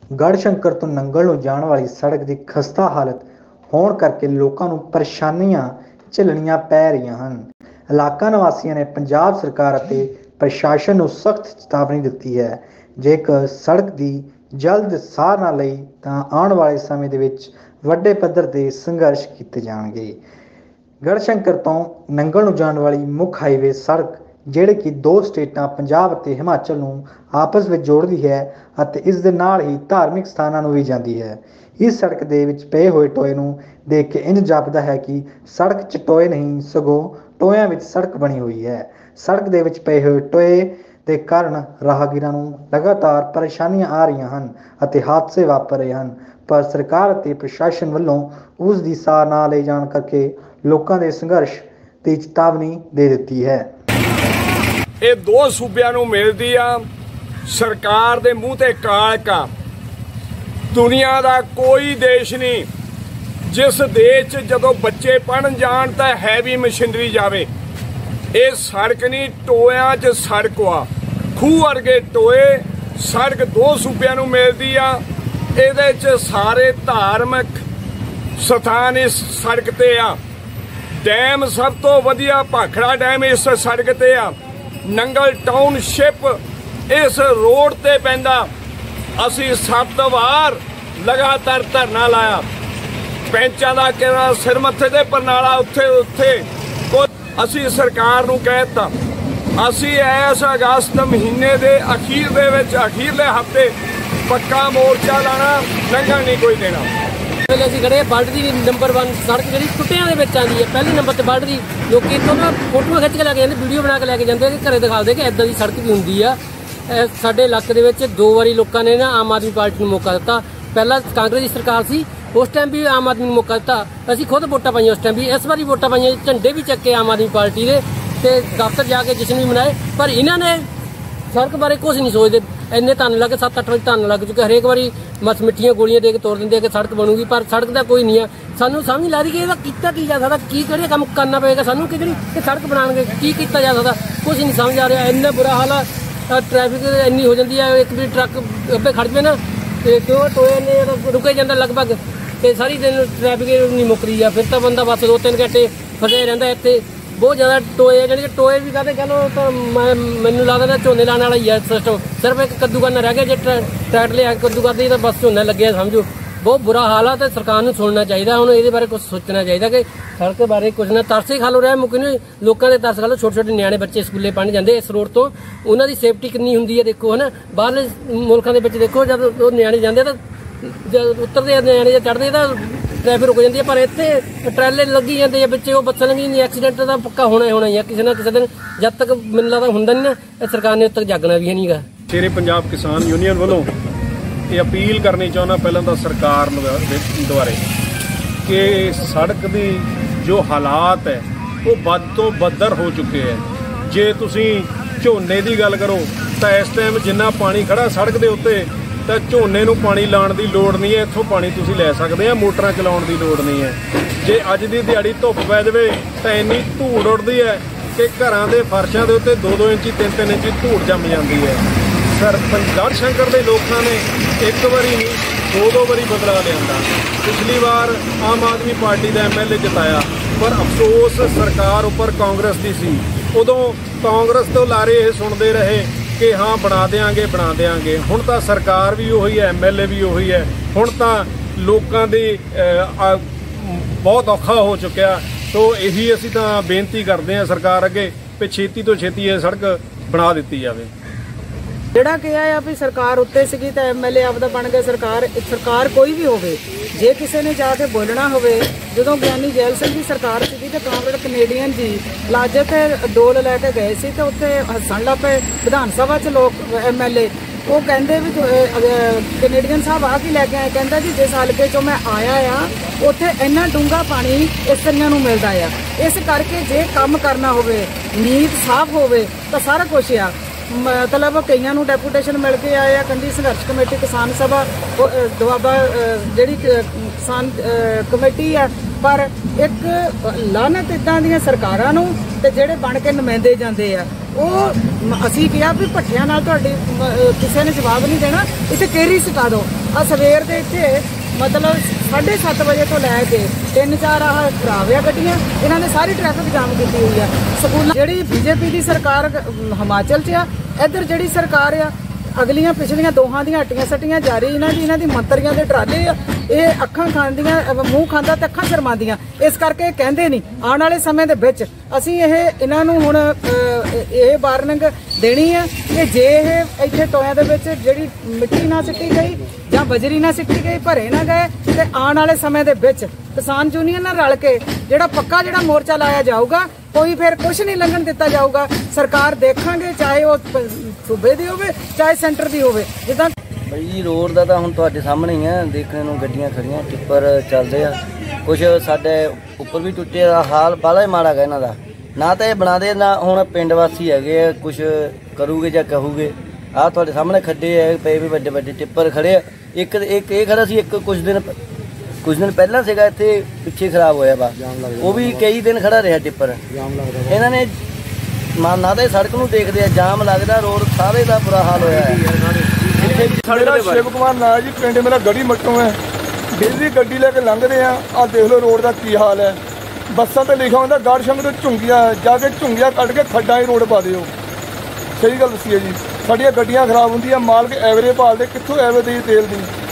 गढ़शंकर तो नंगल नूं जाण वाली सड़क की खस्ता हालत होण करके लोकां नूं परेशानियां झेलणियां पै रहीआं हन। इलाका निवासियों ने पंजाब सरकार अते प्रशासन नूं सख्त चेतावनी दित्ती है। जेकर सड़क की जल्द सार ना लई तां आउण वाले समय दे विच वड्डे पद्धर ते संघर्ष कीते जाणगे। गढ़शंकर तो नंगल नूं जाण वाली मुख हाईवे सड़क जिहड़ी कि दो स्टेटां पंजाब अते हिमाचल नूं आपस में जोड़ती है ਅਤੇ ਇਸ ਦੇ ਨਾਲ ਹੀ ਧਾਰਮਿਕ ਸਥਾਨਾਂ ਨੂੰ ਵੀ ਜਾਂਦੀ ਹੈ। ਇਸ ਸੜਕ ਦੇ ਵਿੱਚ ਪਏ ਹੋਏ ਟੋਏ ਨੂੰ ਦੇਖ ਕੇ ਇੰਜ ਜਾਪਦਾ ਹੈ ਕਿ ਸੜਕ 'ਚ ਟੋਏ ਨਹੀਂ ਸਗੋਂ ਟੋਇਆਂ ਵਿੱਚ ਸੜਕ ਬਣੀ ਹੋਈ ਹੈ। ਸੜਕ ਦੇ ਵਿੱਚ ਪਏ ਹੋਏ ਟੋਏ ਦੇ ਕਾਰਨ ਰਾਹਗੀਰਾਂ ਨੂੰ ਲਗਾਤਾਰ ਪਰੇਸ਼ਾਨੀਆਂ ਆ ਰਹੀਆਂ ਹਨ ਅਤੇ ਹਾਦਸੇ ਵਾਪਰ ਰਹੇ ਹਨ, ਪਰ ਸਰਕਾਰ ਅਤੇ ਪ੍ਰਸ਼ਾਸਨ ਵੱਲੋਂ ਉਸ ਦੀ ਸਾਰ ਨਾ ਲਏ ਜਾਣ ਕਰਕੇ ਲੋਕਾਂ ਦੇ ਸੰਘਰਸ਼ ਦੀ ਚੇਤਾਵਨੀ ਦੇ ਦਿੱਤੀ ਹੈ। ਇਹ ਦੋ ਸੂਬਿਆਂ ਨੂੰ ਮਿਲਦੀ ਆ सरकार दे मूँह ते कालका। दुनिया का कोई देश नहीं जिस देश च जदों बच्चे पढ़न जाण तां हैवी मशीनरी जावे। ये सड़क नहीं, टोया च सड़क वा, खूह वर्गे टोए। सड़क दो सूबियां नूं मिलदी आ। इहदे च सारे धार्मिक स्थान इस सड़क ते आ। डैम सब तो वधिया भाखड़ा डैम इस सड़क ते आ। नंगल टाउनशिप इस रोड ते पैंदा। असी 7 वार लगातार धरना लाया। पैंचां दा कहना सिर मत्थे ते परनाला उत्थे उत्थे असी सरकार नूं कहता असी इस अगस्त महीने दे अखीर दे विच अखीरले हफ्ते पक्का मोर्चा लाना, लंघण नहीं कोई देना। ਅਸੀਂ ਖੜੇ ਬਲਟ ਦੀ ਨੰਬਰ 1 ਸੜਕ ਜਿਹੜੀ ਟੁੱਟਿਆਂ ਦੇ ਵਿੱਚ ਆਉਂਦੀ ਹੈ, ਪਹਿਲੇ ਨੰਬਰ ਤੇ ਬਲਟ ਦੀ। ਲੋਕੀ ਇੱਥੋਂ ਨਾ ਫੋਟੋਆਂ ਖਿੱਚ ਕੇ ਲੈ ਕੇ ਜਾਂਦੇ, ਵੀਡੀਓ ਬਣਾ ਕੇ ਲੈ ਕੇ ਜਾਂਦੇ ਕਿ ਘਰੇ ਦਿਖਾਉਂਦੇ ਕਿ ਇੱਦਾਂ ਦੀ ਸੜਕ ਵੀ ਹੁੰਦੀ ਆ। ਸਾਡੇ ਇਲਾਕੇ ਦੇ ਵਿੱਚ 2 ਵਾਰੀ ਲੋਕਾਂ ਨੇ ਨਾ ਆਮ ਆਦਮੀ ਪਾਰਟੀ ਨੂੰ ਮੌਕਾ ਦਿੱਤਾ। ਪਹਿਲਾਂ ਕਾਂਗਰਸ ਦੀ ਸਰਕਾਰ ਸੀ, ਉਸ ਟਾਈਮ ਵੀ ਆਮ ਆਦਮੀ ਨੂੰ ਮੌਕਾ ਦਿੱਤਾ। ਅਸੀਂ ਖੁਦ ਵੋਟਾਂ ਪਾਈਆਂ ਉਸ ਟਾਈਮ ਵੀ, ਇਸ ਵਾਰੀ ਵੋਟਾਂ ਪਾਈਆਂ, ਝੰਡੇ ਵੀ ਚੱਕੇ ਆਮ ਆਦਮੀ ਪਾਰਟੀ ਦੇ ਤੇ ਦਫ਼ਤਰ ਜਾ ਕੇ ਜਸ਼ਨ ਵੀ ਮਨਾਏ। ਪਰ ਇਹਨਾਂ ਨੇ ਸੜਕ ਬਾਰੇ ਕੁਝ ਨਹੀਂ ਸੋਚਦੇ। ਇੰਨੇ ਧੰਨ ਲੱਗ 7-8 ਵਜੇ ਧੰਨ ਲੱਗ ਚੁੱਕੇ। ਹਰੇਕ ਵਾਰੀ ਬਸ ਮਿੱਠੀਆਂ ਗੋਲੀਆਂ ਦੇ ਕੇ ਤੋੜ ਦਿੰਦੇ ਆ ਕਿ ਸੜਕ ਬਣੂਗੀ, ਪਰ ਸੜਕ ਦਾ ਕੋਈ ਨਹੀਂ ਆ। ਸਾਨੂੰ ਸਮਝ ਨਹੀਂ ਲੱਗਦੀ ਕਿ ਇਹਦਾ ਕੀਤਾ ਕੀ ਜਾ ਸਕਦਾ, ਕੀ ਕਿਹੜੇ ਕੰਮ ਕਰਨਾ ਪਏਗਾ ਸਾਨੂੰ ਕਿ ਜਿਹੜੀ ਸੜਕ ਬਣਾਉਣਗੇ, ਕੀ ਕੀਤਾ ਜਾ ਸਕਦਾ, ਕੁਝ ਨਹੀਂ ਸਮਝ ਆ ਰਿਹਾ। ਇੰਨਾ ਬੁਰਾ ਹਾਲ ਆ, ट्रैफिक इन्नी हो जाती है। एक भी ट्रक अब्बे खड़ पे ना तो क्यों टोए ने रुके जाता लगभग, तो सारी दिन ट्रैफिक नहीं मुकरी है। फिर तो बंदा बस 2-3 घंटे फसे रहता इतने। बहुत ज़्यादा टोए जानी कि टोए भी कहते कह लो तो मैनू लगता है झोने लाने वाला ही है सिस्टम। सिर्फ एक कद्दू करना रह गया, जो ट्रैक्टर लिया कद्दू कर दी तो बस झोना लगे समझो। बहुत बुरा हाल है तो सरकार ने सुनना चाहिए, ਹੁਣ ਇਹਦੇ ਬਾਰੇ ਕੁਝ ਸੋਚਣਾ ਚਾਹੀਦਾ ਕਿ ਸੜਕ ਬਾਰੇ ਕੁਝ ਨਾ। ਤਰਸ ਹੀ ਖਾ ਲੋ ਰਿਹਾ ਮੁੱਕ ਨਹੀਂ, ਲੋਕਾਂ ਦੇ ਤਰਸ ਖਾ ਲੋ। ਛੋਟੇ ਨਿਆਣੇ ਬੱਚੇ ਸਕੂਲੇ ਪੜ੍ਹਨ ਜਾਂਦੇ ਇਸ ਰੋਡ ਤੋਂ, ਉਹਨਾਂ ਦੀ ਸੇਫਟੀ ਕਿੰਨੀ ਹੁੰਦੀ ਹੈ ਦੇਖੋ, ਹੈ ਨਾ। ਬਾਹਰਲੇ ਮੁਲਕਾਂ ਦੇ ਵਿੱਚ ਦੇਖੋ ਜਦ ਉਹ ਨਿਆਣੇ ਜਾਂਦੇ ਤਾਂ ਜਦ ਉਤਰਦੇ ਆ ਨਿਆਣੇ ਜਾਂ ਚੜ੍ਹਦੇ ਤਾਂ ਟ੍ਰੈਫਿਕ ਰੁਕ ਜਾਂਦੀ ਹੈ, ਪਰ ਇੱਥੇ ਟਰੈਲੇ ਲੱਗੀ ਜਾਂਦੇ ਆ ਵਿੱਚ, ਉਹ ਬੱਸਾਂ ਲੱਗੀ ਜਾਂਦੀ। ਐਕਸੀਡੈਂਟ ਤਾਂ ਪੱਕਾ ਹੋਣਾ ਹੀ ਹੋਣਾ ਹੀ ਆ ਕਿਸੇ ਨਾ ਕਿਸੇ ਦਿਨ, ਜਦ ਤੱਕ ਮੈਨੂੰ ਲੱਗਦਾ ਹੁੰਦਾ ਨਹੀਂ ਨਾ ਇਹ ਸਰਕਾਰ ਨੇ ਉਦ ਤੱਕ ਜਾਗਣਾ ਵੀ ਨਹੀਂਗਾ। ਸ਼ੇਰੇ ਪੰਜਾਬ ਕਿਸਾਨ ਯੂਨੀਅਨ ਵੱਲੋਂ ਇਹ अपील करनी चाहना पहले तो सरकार द्वारे कि सड़क की जो हालात है वो बद तो बदतर हो चुके हैं। जे तुसी झोने की गल करो तो इस टाइम जिन्ना पानी खड़ा सड़क के उत्ते तो झोने नूं पानी लाने की लोड़ नहीं है। इत्थों पानी तुसी लै सकते हैं, मोटर चलाउण की लोड़ नहीं है। जे अज की दिहाड़ी धुप्प पै जाए तो इन्नी धूड़ उड़ती है कि घरां दे फर्शां दे उत्ते 2-2 इंची 3-3 इंची धूड़ जम जाती है। गढ़शंकर के लोगों ने एक बारी नहीं 2-2 बारी बदला लिया। पिछली बार आम आदमी पार्टी का MLA जिताया, पर अफसोस सरकार उपर कांग्रेस की सी। उदों कांग्रेस तो लारे ये सुनते रहे कि हाँ बना देंगे बना देंगे। हुण तां सरकार भी उही है, MLA भी उही है। हुण तां लोकां दी बहुत औखा हो चुकिया। तो यही असीं तां बेनती करते हैं सरकार अगे भी छेती तो छेती ये सड़क बना दी जाए। ਜਿਹੜਾ ਕਿਹਾ ਆ ਵੀ ਸਰਕਾਰ ਉੱਤੇ ਸੀਗੀ ਤਾਂ MLA ਆਪਦਾ ਬਣ ਗਿਆ। ਸਰਕਾਰ ਕੋਈ ਵੀ ਹੋਵੇ, ਜੇ ਕਿਸੇ ਨੇ ਜਾ ਕੇ ਬੋਲਣਾ ਹੋਵੇ, ਜਦੋਂ ਗਿਆਨੀ ਜੈਲ ਸਿੰਘ ਦੀ ਸਰਕਾਰ ਸੀਗੀ ਤੇ ਕਾਂਗਰਸ ਕੈਨੇਡੀਅਨ ਜੀ ਲਾਜਤ ਡੋਲ ਲੈ ਕੇ ਗਏ ਸੀ ਤੇ ਉੱਥੇ ਹੱਸਣ ਲੱਗ ਪਏ ਵਿਧਾਨ ਸਭਾ 'ਚ ਲੋਕ MLA। ਉਹ ਕਹਿੰਦੇ ਵੀ ਕੈਨੇਡੀਅਨ ਸਾਹਿਬ ਆ ਕੀ ਲੈ ਕੇ ਆਏ, ਕਹਿੰਦਾ ਜੀ ਜਿਸ ਹਲਕੇ 'ਚੋਂ ਮੈਂ ਆਇਆ ਆ ਉੱਥੇ ਇੰਨਾ ਡੂੰਘਾ ਪਾਣੀ ਇਸਤਰੀਆਂ ਨੂੰ ਮਿਲਦਾ ਆ। ਇਸ ਕਰਕੇ ਜੇ ਕੰਮ ਕਰਨਾ ਹੋਵੇ, ਨੀਤ ਸਾਫ਼ ਹੋਵੇ ਤਾਂ ਸਾਰਾ ਕੁਛ ਆ। मतलब कईयां नूं डेपूटेशन मिल के आए कंढी संघर्ष कमेटी किसान सभा दुआबा जिहड़ी किसान कमेटी है, पर एक लानत इदां दीयां सरकारां नूं ते जिहड़े बन के नुमाइंदे जांदे आ। ਉਹ ਅਸੀਂ ਕਿਹਾ ਵੀ ਭੱਠਿਆਂ ਨਾਲ ਤੁਹਾਡੀ ਕਿਸੇ ਨੇ ਜਵਾਬ ਨਹੀਂ ਦੇਣਾ, ਇੱਥੇ ਕੇਰੀ ਸਟਾ ਦਿਓ। ਆ ਸਵੇਰ ਦੇ ਇੱਥੇ ਮਤਲਬ 7:30 ਵਜੇ ਤੋਂ ਲੈ ਕੇ 3-4 ਆਹ ਖਰਾਬ ਆ ਗੱਡੀਆਂ, ਇਹਨਾਂ ਨੇ ਸਾਰੀ ਟ੍ਰੈਫਿਕ ਜਾਮ ਕੀਤੀ ਹੋਈ ਆ। ਸਕੂਲਾਂ ਜਿਹੜੀ ਬੀਜੇਪੀ ਦੀ ਸਰਕਾਰ ਹਿਮਾਚਲ 'ਚ ਆ, ਇੱਧਰ ਜਿਹੜੀ ਸਰਕਾਰ ਆ ਅਗਲੀਆਂ ਪਿਛਲੀਆਂ ਦੋਹਾਂ ਦੀਆਂ ਹੱਟੀਆਂ ਸੱਟੀਆਂ ਜਾਰੀ। ਇਹਨਾਂ ਦੀ ਮੰਤਰੀਆਂ ਦੇ ਟਰਾਲੇ ਆ, ਇਹ ਅੱਖਾਂ ਖਾਂਦੀਆਂ, ਮੂੰਹ ਖਾਂਦਾ ਤੇ ਅੱਖਾਂ ਸ਼ਰਮਾਉਂਦੀਆਂ। ਇਸ ਕਰਕੇ ਕਹਿੰਦੇ ਨਹੀਂ ਆਉਣ ਵਾਲੇ ਸਮੇਂ ਦੇ ਵਿੱਚ ਅਸੀਂ ਇਹਨਾਂ ਨੂੰ ਹੁਣ ਇਹ ਵਾਰਨਿੰਗ ਦੇਣੀ ਆ ਕਿ ਜੇ ਇਹ ਇੱਥੇ ਟੋਇਆਂ ਦੇ ਵਿੱਚ ਜਿਹੜੀ ਮਿੱਟੀ ਨਾ ਸਿੱਟੀ ਗਈ ਜਾਂ ਬਜਰੀ ਨਾ ਸਿੱਟੀ ਗਈ, ਭਰੇ ਨਾ ਗਏ, ਤੇ ਆਉਣ ਵਾਲੇ ਸਮੇਂ ਦੇ ਵਿੱਚ ਕਿਸਾਨ ਯੂਨੀਅਨ ਨਾਲ ਰਲ ਕੇ ਜਿਹੜਾ ਪੱਕਾ ਮੋਰਚਾ ਲਾਇਆ ਜਾਊਗਾ, ਕੋਈ ਫਿਰ ਕੁਝ ਨਹੀਂ ਲੰਘਣ ਦਿੱਤਾ ਜਾਊਗਾ। ਸਰਕਾਰ ਦੇਖਾਂਗੇ, ਚਾਹੇ ਉਹ ਸੂਬੇ ਦੀ ਹੋਵੇ ਚਾਹੇ ਸੈਂਟਰ ਦੀ ਹੋਵੇ। ਜਿੱਦਾਂ ਭਾਈ ਰੋਡ ਦਾ ਤਾਂ ਹੁਣ ਤੁਹਾਡੇ ਸਾਹਮਣੇ ਹੀ ਆ, ਦੇਖਣ ਨੂੰ ਗੱਡੀਆਂ ਖੜੀਆਂ, ਟਿੱਪਰ ਚੱਲਦੇ ਆ, ਕੁਝ ਸਾਡੇ ਉੱਪਰ ਵੀ ਟੁੱਟੇ ਦਾ ਹਾਲ ਬਾਲਾ ਹੀ ਮਾੜਾ ਗਾ ਇਹਨਾਂ ਦਾ। ਨਾ ਤਾਂ ਇਹ ਬਣਾਦੇ ਨਾ ਹੁਣ ਪਿੰਡ ਵਾਸੀ ਹੈਗੇ ਆ ਕੁਝ ਕਰੂਗੇ ਜਾਂ ਕਹੂਗੇ। ਆਹ ਤੁਹਾਡੇ ਸਾਹਮਣੇ ਖੱਡੇ ਆ ਪਏ ਵੀ, ਵੱਡੇ ਵੱਡੇ ਟਿੱਪਰ ਖੜੇ ਆ। ਇੱਕ ਇਹ ਖੜਾ ਸੀ, ਇੱਕ ਕੁਝ ਦਿਨ ਪਹਿਲਾਂ ਸੀਗਾ ਇੱਥੇ ਪਿੱਛੇ ਖਰਾਬ ਹੋਇਆ ਵਾ, ਉਹ ਵੀ ਕਈ ਦਿਨ ਖੜਾ ਰਿਹਾ ਟਿੱਪਰ। ਇਹਨਾਂ ਨੇ ਨਾ ਤਾਂ ਸੜਕ ਨੂੰ ਦੇਖਦੇ ਆ, ਜਾਮ ਲੱਗਦਾ, ਰੋਡ ਸਾਰੇ ਦਾ ਬੁਰਾ ਹਾਲ ਹੋਇਆ ਹੈ। ਮੇਰਾ ਸ਼ਿਵ ਕੁਮਾਰ ਨਾਂ ਜੀ, ਪਿੰਡ ਮੇਰਾ ਗੜੀ ਮੱਟੋਂ ਹੈ। ਡੇਲੀ ਗੱਡੀ ਲੈ ਕੇ ਲੰਘਦੇ ਆ, ਆਹ ਦੇਖ ਲਓ ਰੋਡ ਦਾ ਕੀ ਹਾਲ ਹੈ। ਬੱਸਾਂ ਤੇ ਲਿਖਿਆ ਹੁੰਦਾ ਗੜਸ਼ੰਗ ਤੋਂ ਝੁੰਗੀਆਂ, ਜਾ ਕੇ ਝੁੰਗੀਆਂ ਕੱਢ ਕੇ ਖੱਡਾਂ 'ਚ ਰੋਡ ਪਾ ਦਿਓ। ਸਹੀ ਗੱਲ ਦੱਸੀ ਹੈ ਜੀ, ਸਾਡੀਆਂ ਗੱਡੀਆਂ ਖਰਾਬ ਹੁੰਦੀਆਂ, ਮਾਲਕ ਐਵਰੇਜ ਭਾਲਦੇ, ਕਿੱਥੋਂ ਐਵਰੇਜ ਤੇਲ ਦੀ।